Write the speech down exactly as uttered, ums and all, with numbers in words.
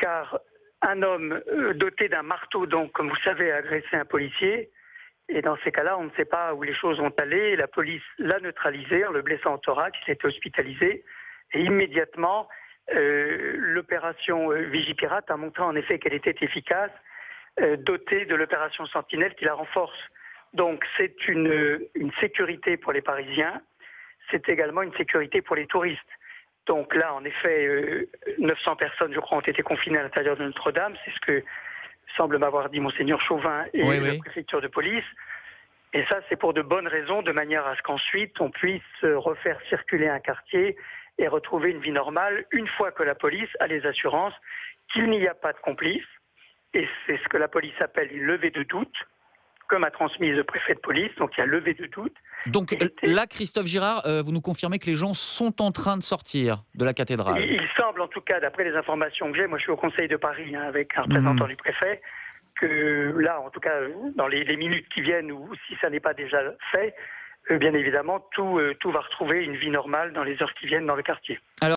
car un homme euh, doté d'un marteau, donc, comme vous savez, a agressé un policier. Et dans ces cas-là, on ne sait pas où les choses vont aller. La police l'a neutralisé en le blessant au thorax, il a été hospitalisé. Et immédiatement, euh, l'opération euh, Vigipirate a montré en effet qu'elle était efficace, euh, dotée de l'opération Sentinelle qui la renforce. Donc c'est une, une sécurité pour les Parisiens, c'est également une sécurité pour les touristes. Donc là, en effet, euh, neuf cents personnes, je crois, ont été confinées à l'intérieur de Notre-Dame. C'est ce que semble m'avoir dit Monseigneur Chauvin et Oui, la oui. préfecture de police. Et ça, c'est pour de bonnes raisons, de manière à ce qu'ensuite, on puisse refaire circuler un quartier et retrouver une vie normale, une fois que la police a les assurances qu'il n'y a pas de complices. Et c'est ce que la police appelle une levée de doute, comme a transmis le préfet de police, donc il y a levée de doute. Donc euh, là, Christophe Girard, euh, vous nous confirmez que les gens sont en train de sortir de la cathédrale. Il, il semble, en tout cas, d'après les informations que j'ai, moi je suis au Conseil de Paris hein, avec un représentant mmh. du préfet, que là, en tout cas, dans les, les minutes qui viennent, ou si ça n'est pas déjà fait, euh, bien évidemment, tout, euh, tout va retrouver une vie normale dans les heures qui viennent dans le quartier. Alors